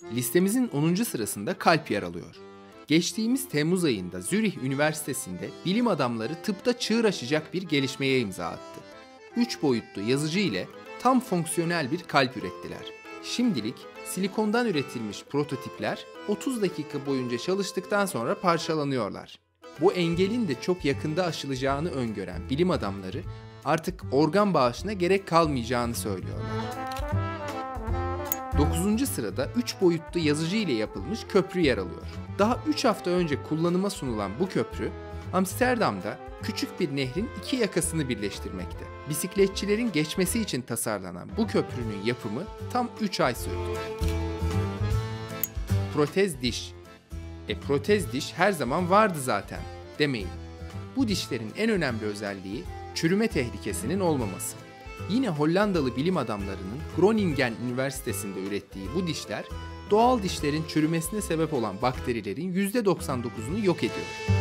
Listemizin 10. sırasında kalp yer alıyor. Geçtiğimiz Temmuz ayında Zürih Üniversitesi'nde bilim adamları tıpta çığır açacak bir gelişmeye imza attı. 3 boyutlu yazıcı ile tam fonksiyonel bir kalp ürettiler. Şimdilik silikondan üretilmiş prototipler 30 dakika boyunca çalıştıktan sonra parçalanıyorlar. Bu engelin de çok yakında aşılacağını öngören bilim adamları artık organ bağışına gerek kalmayacağını söylüyorlar. 9. sırada 3 boyutlu yazıcı ile yapılmış köprü yer alıyor. Daha 3 hafta önce kullanıma sunulan bu köprü, Amsterdam'da küçük bir nehrin iki yakasını birleştirmekte. Bisikletçilerin geçmesi için tasarlanan bu köprünün yapımı tam 3 ay sürdü. Protez diş. Protez diş her zaman vardı zaten demeyin. Bu dişlerin en önemli özelliği çürüme tehlikesinin olmaması. Yine Hollandalı bilim adamlarının Groningen Üniversitesi'nde ürettiği bu dişler, doğal dişlerin çürümesine sebep olan bakterilerin %99'unu yok ediyor.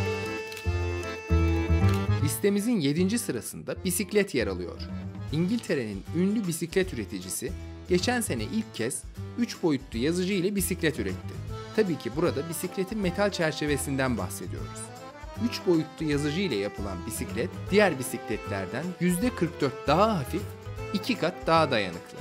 Listemizin 7. sırasında bisiklet yer alıyor. İngiltere'nin ünlü bisiklet üreticisi geçen sene ilk kez 3 boyutlu yazıcı ile bisiklet üretti. Tabii ki burada bisikletin metal çerçevesinden bahsediyoruz. 3 boyutlu yazıcı ile yapılan bisiklet diğer bisikletlerden %44 daha hafif, 2 kat daha dayanıklı.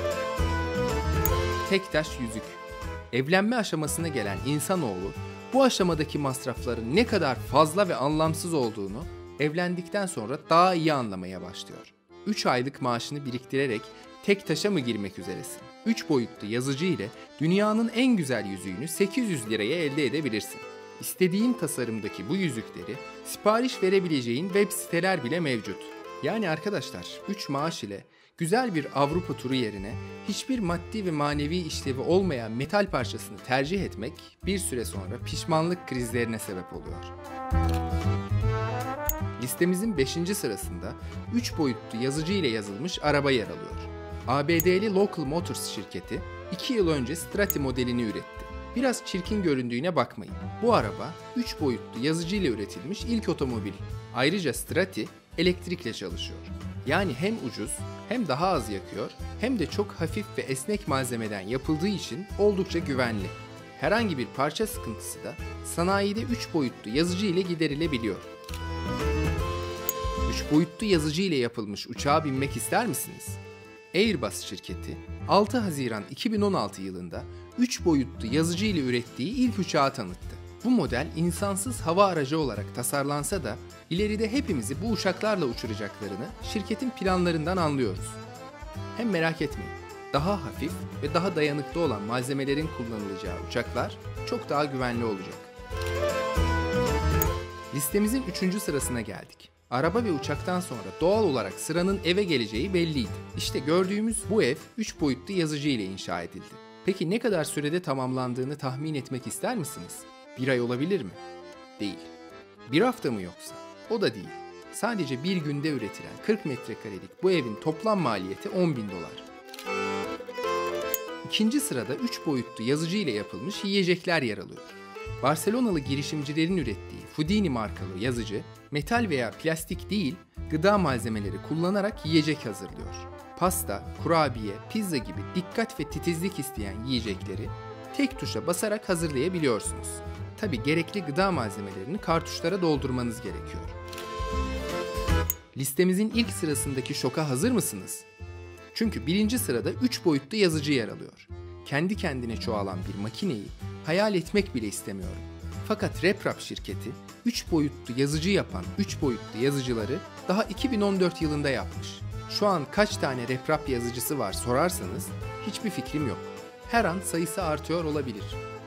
Tek taş yüzük. Evlenme aşamasına gelen insanoğlu bu aşamadaki masrafların ne kadar fazla ve anlamsız olduğunu evlendikten sonra daha iyi anlamaya başlıyor. 3 aylık maaşını biriktirerek tek taşa mı girmek üzeresin? 3 boyutlu yazıcı ile dünyanın en güzel yüzüğünü 800 liraya elde edebilirsin. İstediğin tasarımdaki bu yüzükleri sipariş verebileceğin web siteler bile mevcut. Yani arkadaşlar 3 maaş ile güzel bir Avrupa turu yerine hiçbir maddi ve manevi işlevi olmayan metal parçasını tercih etmek bir süre sonra pişmanlık krizlerine sebep oluyor. Listemizin 5. sırasında 3 boyutlu yazıcı ile yazılmış araba yer alıyor. ABD'li Local Motors şirketi 2 yıl önce Strati modelini üretti. Biraz çirkin göründüğüne bakmayın. Bu araba 3 boyutlu yazıcı ile üretilmiş ilk otomobil. Ayrıca Strati elektrikle çalışıyor. Yani hem ucuz, hem daha az yakıyor, hem de çok hafif ve esnek malzemeden yapıldığı için oldukça güvenli. Herhangi bir parça sıkıntısı da sanayide 3 boyutlu yazıcı ile giderilebiliyor. 3 boyutlu yazıcı ile yapılmış uçağa binmek ister misiniz? Airbus şirketi 6 Haziran 2016 yılında 3 boyutlu yazıcı ile ürettiği ilk uçağı tanıttı. Bu model insansız hava aracı olarak tasarlansa da ileride hepimizi bu uçaklarla uçuracaklarını şirketin planlarından anlıyoruz. Hem merak etmeyin, daha hafif ve daha dayanıklı olan malzemelerin kullanılacağı uçaklar çok daha güvenli olacak. Listemizin 3. sırasına geldik. Araba ve uçaktan sonra doğal olarak sıranın eve geleceği belliydi. İşte gördüğümüz bu ev 3 boyutlu yazıcı ile inşa edildi. Peki ne kadar sürede tamamlandığını tahmin etmek ister misiniz? 1 ay olabilir mi? Değil. 1 hafta mı yoksa? O da değil. Sadece bir günde üretilen 40 metrekarelik bu evin toplam maliyeti $10.000. 2. sırada 3 boyutlu yazıcı ile yapılmış yiyecekler yer alıyor. Barcelonalı girişimcilerin ürettiği Fudini markalı yazıcı, metal veya plastik değil, gıda malzemeleri kullanarak yiyecek hazırlıyor. Pasta, kurabiye, pizza gibi dikkat ve titizlik isteyen yiyecekleri tek tuşa basarak hazırlayabiliyorsunuz. Tabii gerekli gıda malzemelerini kartuşlara doldurmanız gerekiyor. Listemizin ilk sırasındaki şoka hazır mısınız? Çünkü 1. sırada 3 boyutlu yazıcı yer alıyor. Kendi kendine çoğalan bir makineyi hayal etmek bile istemiyorum. Fakat RepRap şirketi 3 boyutlu yazıcı yapan 3 boyutlu yazıcıları daha 2014 yılında yapmış. Şu an kaç tane RepRap yazıcısı var sorarsanız hiçbir fikrim yok. Her an sayısı artıyor olabilir.